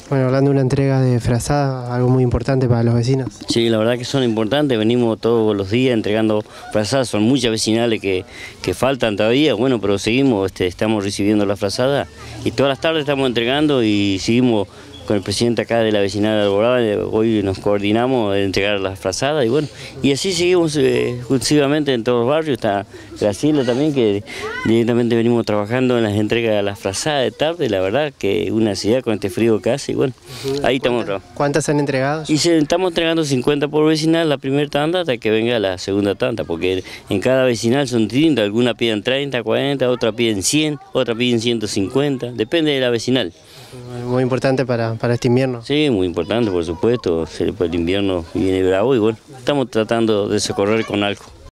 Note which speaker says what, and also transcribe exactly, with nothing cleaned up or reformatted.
Speaker 1: Bueno, hablando de una entrega de frazada, algo muy importante para los vecinos.
Speaker 2: Sí, la verdad que son importantes, venimos todos los días entregando frazadas, son muchas vecinales que, que faltan todavía, bueno, pero seguimos, este, estamos recibiendo la frazada y todas las tardes estamos entregando y seguimos con el presidente acá de la vecinal de Alborada, hoy nos coordinamos de entregar las frazadas y bueno, y así seguimos eh, exclusivamente en todos los barrios. Está Graciela también, que directamente venimos trabajando en las entregas de las frazadas de tarde, la verdad que una ansiedad con este frío que hace y bueno, ahí estamos trabajando.
Speaker 1: ¿Cuántas han entregado?
Speaker 2: Y se, estamos entregando cincuenta por vecinal la primera tanda hasta que venga la segunda tanda, porque en cada vecinal son distintas, algunas piden treinta, cuarenta, otras piden cien, otras piden ciento cincuenta, depende de la vecinal.
Speaker 1: Muy importante para, para este invierno.
Speaker 2: Sí, muy importante, por supuesto, el invierno viene bravo y bueno, estamos tratando de socorrer con algo.